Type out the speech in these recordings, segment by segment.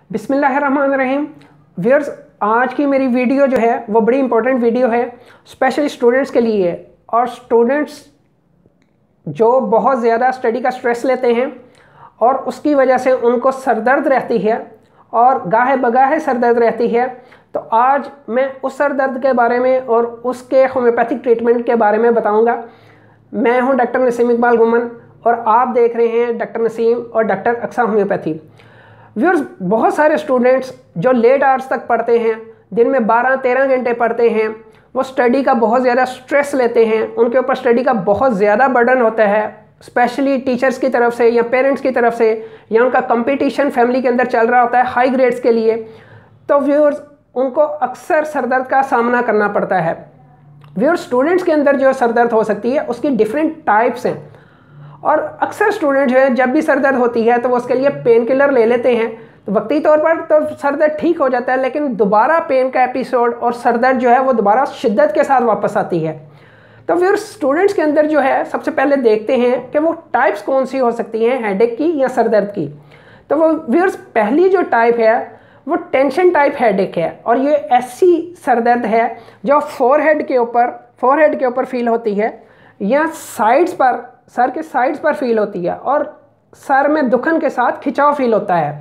बिस्मिल्लाहिर्रहमानिर्रहीम। व्यूअर्स, आज की मेरी वीडियो जो है वो बड़ी इंपॉर्टेंट वीडियो है स्पेशली स्टूडेंट्स के लिए। और स्टूडेंट्स जो बहुत ज़्यादा स्टडी का स्ट्रेस लेते हैं और उसकी वजह से उनको सरदर्द रहती है और गाहे बगाहे सरदर्द रहती है, तो आज मैं उस सरदर्द के बारे में और उसके होम्योपैथिक ट्रीटमेंट के बारे में बताऊंगा। मैं हूं डॉक्टर नसीम इकबाल गुम्मन और आप देख रहे हैं डॉक्टर नसीम और डॉक्टर अक्सा होम्योपैथी। व्यूअर्स, बहुत सारे स्टूडेंट्स जो लेट आवर्स तक पढ़ते हैं, दिन में 12-13 घंटे पढ़ते हैं, वो स्टडी का बहुत ज़्यादा स्ट्रेस लेते हैं, उनके ऊपर स्टडी का बहुत ज़्यादा बर्डन होता है, स्पेशली टीचर्स की तरफ से या पेरेंट्स की तरफ से, या उनका कंपटीशन फैमिली के अंदर चल रहा होता है हाई ग्रेड्स के लिए। तो व्यूअर्स, उनको अक्सर सरदर्द का सामना करना पड़ता है। व्यूअर्स, स्टूडेंट्स के अंदर जो सरदर्द हो सकती है उसकी डिफरेंट टाइप्स हैं और अक्सर स्टूडेंट जो है जब भी सरदर्द होती है तो वो उसके लिए पेन किलर ले लेते हैं, तो वक्ती तौर पर तो सरदर्द ठीक हो जाता है, लेकिन दोबारा पेन का एपिसोड और सरदर्द जो है वो दोबारा शिद्दत के साथ वापस आती है। तो फिर स्टूडेंट्स के अंदर जो है सबसे पहले देखते हैं कि वो टाइप्स कौन सी हो सकती हैं हेडेक की या सरदर्द की। तो वो व्यूअर्स, पहली जो टाइप है वो टेंशन टाइप हेडेक है और ये ऐसी सरदर्द है जो फोरहेड के ऊपर फील होती है या साइड्स पर, सर के साइड्स पर फील होती है और सर में दुखन के साथ खिंचाव फील होता है।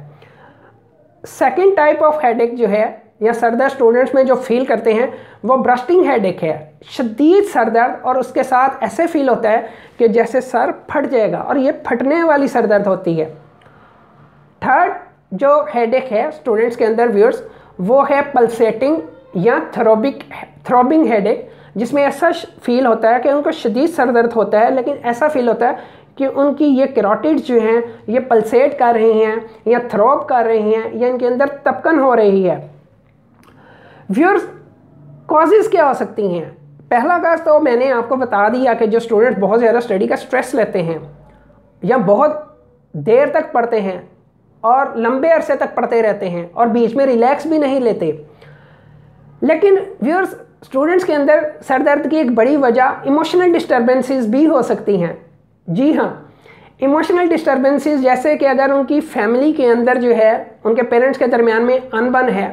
सेकेंड टाइप ऑफ हेडेक जो है या सरदर्द स्टूडेंट्स में जो फील करते हैं वो ब्रस्टिंग हेडेक है, शदीद सरदर्द और उसके साथ ऐसे फील होता है कि जैसे सर फट जाएगा और ये फटने वाली सरदर्द होती है। थर्ड जो हेडेक है स्टूडेंट्स के अंदर व्यूअर्स, वो है पल्सेटिंग या थ्रॉबिंग हेडेक, जिसमें ऐसा फील होता है कि उनको शदीद सरदर्द होता है, लेकिन ऐसा फील होता है कि उनकी ये कैरोटिड्स जो हैं ये पल्सेट कर रही हैं या थ्रॉब कर रही हैं या इनके अंदर तपकन हो रही है। व्यूअर्स, कॉजेज़ क्या हो सकती हैं? पहला काज तो मैंने आपको बता दिया कि जो स्टूडेंट्स बहुत ज़्यादा स्टडी का स्ट्रेस लेते हैं या बहुत देर तक पढ़ते हैं और लंबे अरसे तक पढ़ते रहते हैं और बीच में रिलैक्स भी नहीं लेते। लेकिन व्यूअर्स, स्टूडेंट्स के अंदर सरदर्द की एक बड़ी वजह इमोशनल डिस्टर्बेंसेस भी हो सकती हैं। जी हाँ, इमोशनल डिस्टर्बेंसेस जैसे कि अगर उनकी फैमिली के अंदर जो है उनके पेरेंट्स के दरमियान में अनबन है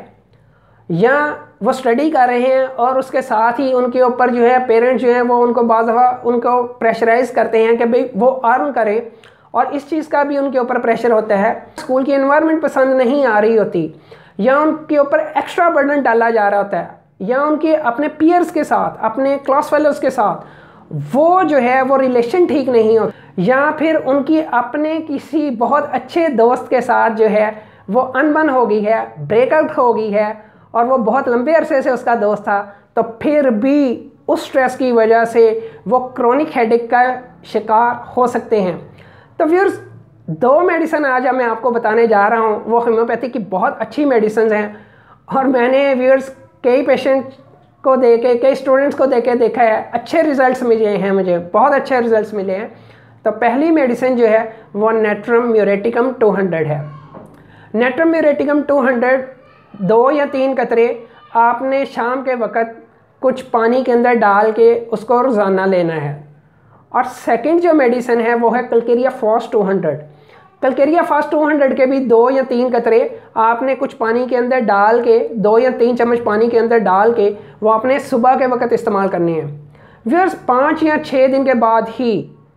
या वो स्टडी कर रहे हैं और उसके साथ ही उनके ऊपर जो है पेरेंट्स जो है वो उनको बाज़ दफ़ा उनको प्रेशराइज करते हैं कि भाई वो अर्न करें और इस चीज़ का भी उनके ऊपर प्रेशर होता है। स्कूल की एनवायरनमेंट पसंद नहीं आ रही होती या उनके ऊपर एक्स्ट्रा बर्डन डाला जा रहा होता है या उनके अपने पीयर्स के साथ, अपने क्लास फेलोज़ के साथ वो जो है वो रिलेशन ठीक नहीं हो, या फिर उनकी अपने किसी बहुत अच्छे दोस्त के साथ जो है वो अनबन हो गई है, ब्रेकआउट हो गई है और वो बहुत लंबे अरसे से उसका दोस्त था, तो फिर भी उस स्ट्रेस की वजह से वो क्रोनिक हेडेक का शिकार हो सकते हैं। तो व्यूअर्स, 2 मेडिसिन आज मैं आपको बताने जा रहा हूँ, वो होम्योपैथी की बहुत अच्छी मेडिसिन हैं और मैंने व्यूअर्स कई पेशेंट को देके, कई स्टूडेंट्स को देके देखा है, अच्छे रिजल्ट्स मिले हैं, मुझे बहुत अच्छे रिजल्ट्स मिले हैं। तो पहली मेडिसिन जो है वो नेट्रम म्यूरेटिकम 200 है। नेट्रम म्यूरेटिकम 200 2 या 3 कतरे आपने शाम के वक़्त कुछ पानी के अंदर डाल के उसको रोज़ाना लेना है। और सेकंड जो मेडिसिन है वो है कलकेरिया फास्ट 200। कलकेरिया फास्ट 200 के भी 2 या 3 कतरे आपने कुछ पानी के अंदर डाल के, 2 या 3 चम्मच पानी के अंदर डाल के वो आपने सुबह के वक़्त इस्तेमाल करनी है। व्यूअर्स, 5 या 6 दिन के बाद ही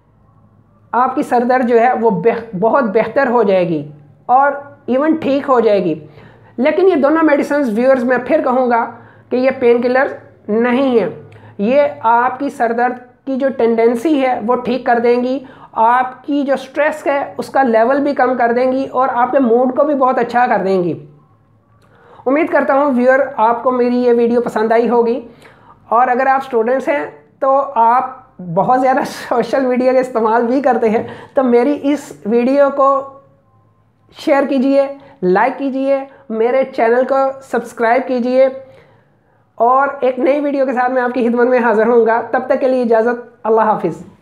आपकी सरदर्द जो है वो बहुत बेहतर हो जाएगी और इवन ठीक हो जाएगी। लेकिन ये दोनों मेडिसिन व्यूअर्स, मैं फिर कहूँगा कि ये पेन किलर नहीं है, ये आपकी सरदर्द की जो टेंडेंसी है वो ठीक कर देंगी, आपकी जो स्ट्रेस है उसका लेवल भी कम कर देंगी और आपके मूड को भी बहुत अच्छा कर देंगी। उम्मीद करता हूँ व्यूअर आपको मेरी ये वीडियो पसंद आई होगी और अगर आप स्टूडेंट्स हैं तो आप बहुत ज़्यादा सोशल मीडिया का इस्तेमाल भी करते हैं, तो मेरी इस वीडियो को शेयर कीजिए, लाइक कीजिए, मेरे चैनल को सब्सक्राइब कीजिए और एक नई वीडियो के साथ मैं आपकी खिदमत में हाज़िर होऊंगा। तब तक के लिए इजाज़त, अल्लाह हाफिज़।